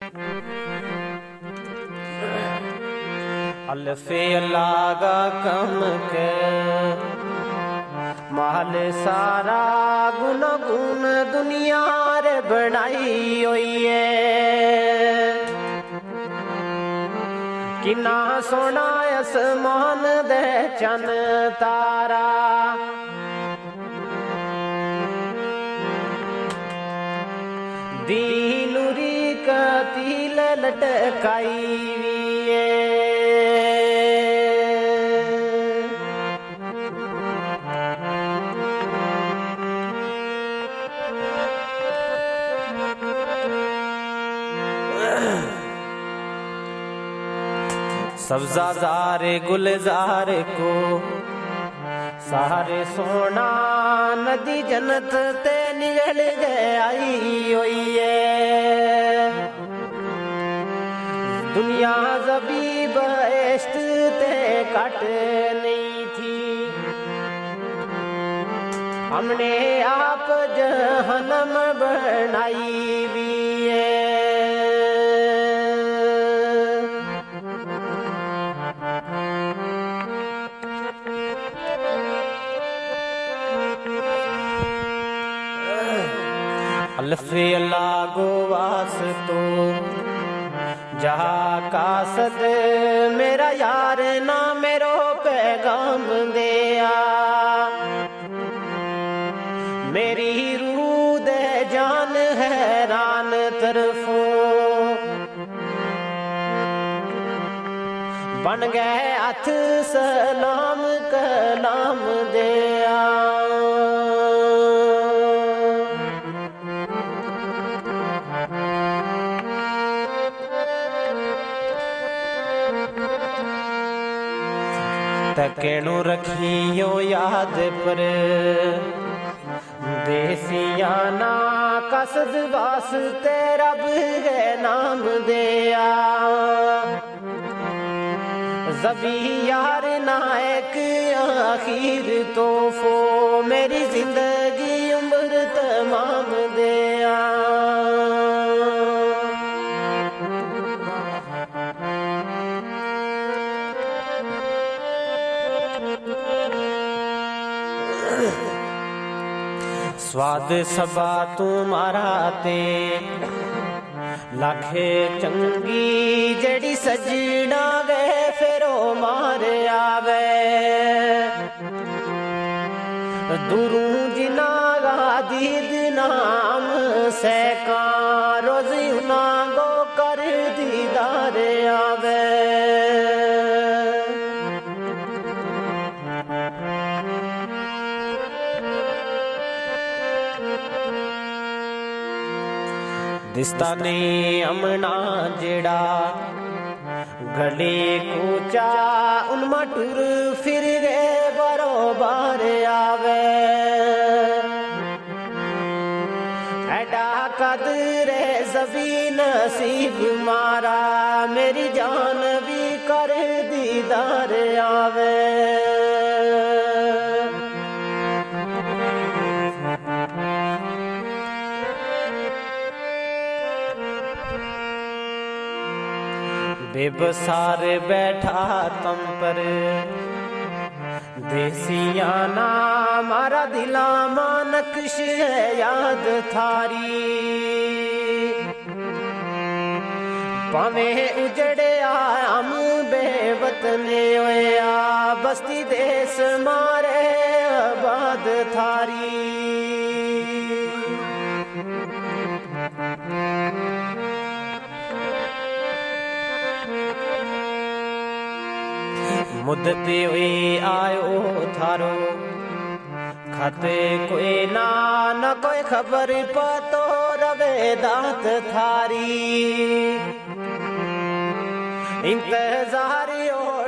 अल्फे लागा कम के माल सारा गुन गुन दुनिया रे बनाई हुई है। किना सोना आसमान दे चन तारा दीनुरी कतील लटकाई है। सब्जाजारे गुलजार को सारे सोना नदी जन्नत ते निकल गए आई हुई है। दुनिया जबी बेस्ट ते कट नहीं थी, हमने आप जहन्नम बनाई भी है। अल्फे लागो वास्तो जहा कासद मेरा यार ना मेरो पैगाम दिया। मेरी रूह दे जान हैरान तरफों बन गए हथ सलाम कलाम दिया। तकेणु रखियो याद पर देसियाना कसद वास्ते रब है नाम दिया। जबी यार नायक आखिर तोहफो मेरी जिंदगी उम्र तमाम दिया। स्वाद सबा तुम्हारा ते लाखे चंगी जड़ी सजना गए फिरो मार आवे। दूरू जिना दीद नाम से का रोज उना गो कर दीदार आवे। दिसता नहीं अमना जेड़ा गले कूचा उनमा टुर फिर गए बरोबार आवे। ऐडा कदर ज़बी नसीब मारा मेरी जान भी कर दीदार आवे। बेबसार बैठा तम पर देसियाना मारा दिला नक्श है याद थारी। पावे उजड़े आम बेवतने होया बस्ती देश मारे आबाद थारी। मुद्दते हुए आयो थारो खाते कोई ना कोई खबर पतो रवे दात थारी। इंतजार